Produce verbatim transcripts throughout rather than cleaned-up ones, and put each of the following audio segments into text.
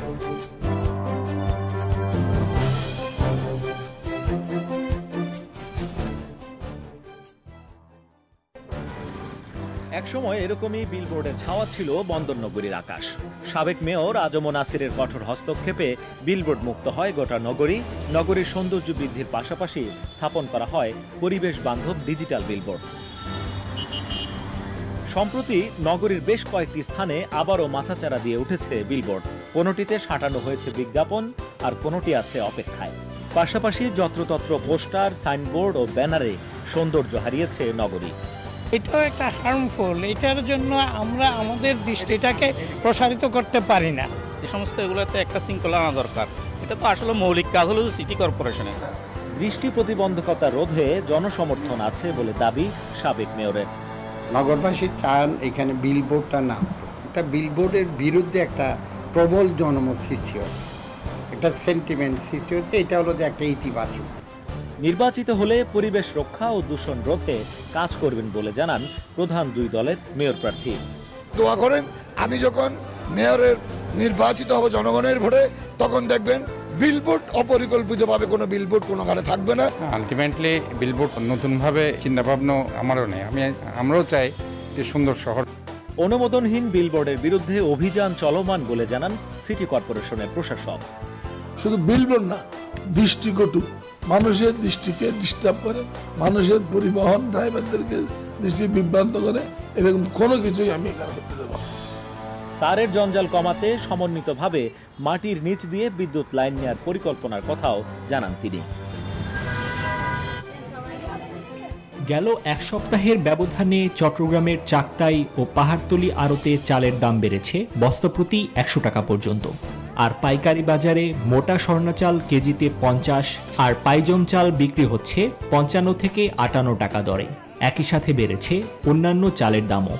একসময় এরকমই বিলবোর্ডের ছাওয়া ছিল বন্দরনগরীর আকাশ। সাবেক মেয়র আজম নাসিরের কঠোর হস্তক্ষেপে বিলবোর্ড মুক্ত হয় গোটা নগরী। নগরীর সৌন্দর্য বৃদ্ধির পাশাপাশি স্থাপন করা হয় পরিবেশ বান্ধব ডিজিটাল বিলবোর্ড। সম্প্রতি নগরীর বেশ কয়েকটি স্থানে আবারও মাথাচাড়া দিয়ে উঠেছে বিলবোর্ড। কোনোটিতে সাঁটানো হয়েছে বিজ্ঞাপন, আর কোনোটি আছে অপেক্ষায়। পাশাপাশি যত্রতত্র পোস্টার, সাইনবোর্ড ও ব্যানারে সৌন্দর্য হারিয়েছে নগরী। এটাও একটা হার্মফুল, এটার জন্য আমরা আমাদের দৃষ্টিটাকে প্রসারিত করতে পারি না। এই সমস্ত এগুলোতে একটা শৃঙ্খলা আনা দরকার। এটা তো আসলে মৌলিক কাজ হলো সিটি কর্পোরেশনের। দৃষ্টি প্রতিবন্ধকতা রোধে জনসমর্থন আছে বলে দাবি সাবেক মেয়রের। নগরবাসী চান এখানে বিলবোর্ডটা না, একটা বিলবোর্ডের বিরুদ্ধে একটা প্রবল জনমত সৃষ্টি হচ্ছে, একটা সেন্টিমেন্ট সৃষ্টি হচ্ছে। এটা হলো যে একটা ইতিবাচক। নির্বাচিত হলে পরিবেশ রক্ষা ও দূষণ রোধে কাজ করবেন বলে জানান প্রধান দুই দলের মেয়র প্রার্থী। দোয়া করেন, আমি যখন মেয়রের নির্বাচিত হব জনগণের ভোটে, তখন দেখবেন বিলবোর্ড অপরিকল্পিতভাবে কোনো বিলবোর্ড কোনো ঘরে থাকবে না। আলটিমেটলি বিলবোর্ড নতুনভাবে চিন্তাভাবনা আমারও নেই, আমি আমরাও চাই যে সুন্দর শহর। অনুমোদনহীন বিলবোর্ডের বিরুদ্ধে অভিযান চলমান বলে জানান সিটি কর্পোরেশনের প্রশাসক। শুধু বিলবোর্ড না, দৃষ্টিকটু, মানুষের দৃষ্টিকে ডিস্টার্ব করে, মানুষের পরিবহন ড্রাইভারদেরকে দৃষ্টি বিভ্রান্ত করে, এরকম কোনো কিছুই আমি এখানে করতে দেব। তারের জঞ্জাল কমাতে সমন্বিতভাবে মাটির নিচ দিয়ে বিদ্যুৎ লাইন নেওয়ার পরিকল্পনার কথাও জানান তিনি। গেল এক সপ্তাহের ব্যবধানে চট্টগ্রামের চাকতাই ও পাহাড়তলী আড়তে চালের দাম বেড়েছে বস্তাপ্রতি একশো টাকা পর্যন্ত। আর পাইকারি বাজারে মোটা স্বর্ণ চাল কেজিতে পঞ্চাশ আর পাইজম চাল বিক্রি হচ্ছে পঞ্চান্ন থেকে আটান্ন টাকা দরে। একই সাথে বেড়েছে অন্যান্য চালের দামও।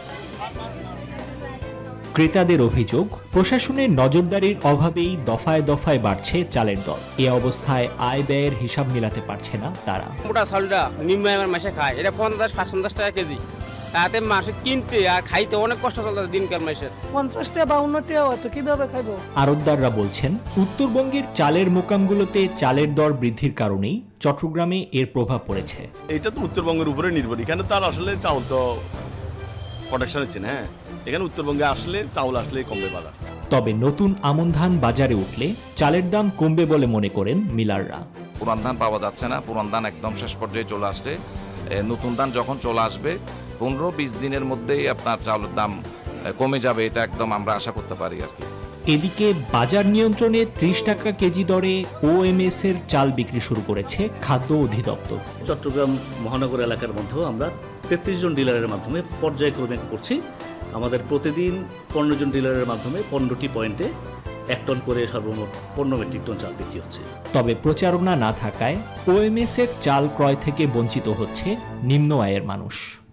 ক্রেতাদের অভিযোগ, প্রশাসনের নজরদারির অভাবেই দফায় দফায় বাড়ছে চালের দর। এ অবস্থায় আয় ব্যয়ের হিসাব মেলাতে পারছে না তারা। মোটা চালটা নিম্ন আয়ের মাসে খায়, এটা পঞ্চাশ পঞ্চাশ টাকা কেজি, তাতে মাসে কিনতে আর খাইতে অনেক কষ্ট চলতে দিনকার মাসের। পঞ্চাশ টাকা বা উন্নতি হতো কিভাবে খাইবো? আড়তদাররা বলছেন, উত্তরবঙ্গের চালের মোকামগুলোতে চালের দর বৃদ্ধির কারণেই চট্টগ্রামে এর প্রভাব পড়েছে। এটা তো উত্তরবঙ্গের উপরে নির্ভর, এখানে তার আসলে চাউল তো প্রোডাকশন হচ্ছে না। হ্যাঁ, এখানে উত্তরবঙ্গে আসলে চাউল আসলে কমবে বাজার। তবে নতুন আমন ধান বাজারে উঠলে চালের দাম কমবে বলে মনে করেন মিলাররা। পুরান ধান পাওয়া যাচ্ছে না, পুরান ধান একদম শেষ পর্যায়ে চলে আসছে। নতুন ধান যখন চলে আসবে পনেরো বিশ দিনের মধ্যেই আপনার চাউলের দাম কমে যাবে, এটা একদম আমরা আশা করতে পারি আর কি। এদিকে বাজার নিয়ন্ত্রণে ত্রিশ টাকা কেজি দরে ওএমএস এর চাল বিক্রি শুরু করেছে খাদ্য অধিদপ্তর। চট্টগ্রাম মহানগর এলাকার মধ্যেও আমরা তেত্রিশ জন ডিলারের মাধ্যমে পর্যায়ক্রমে করছি। আমাদের প্রতিদিন পনেরো জন ডিলারের মাধ্যমে পনেরোটি পয়েন্টে এক টন করে সর্বমোট পনেরো মেট্রিক টন চাল বিক্রি হচ্ছে। তবে প্রচারণা না থাকায় ওএমএস এর চাল ক্রয় থেকে বঞ্চিত হচ্ছে নিম্ন আয়ের মানুষ।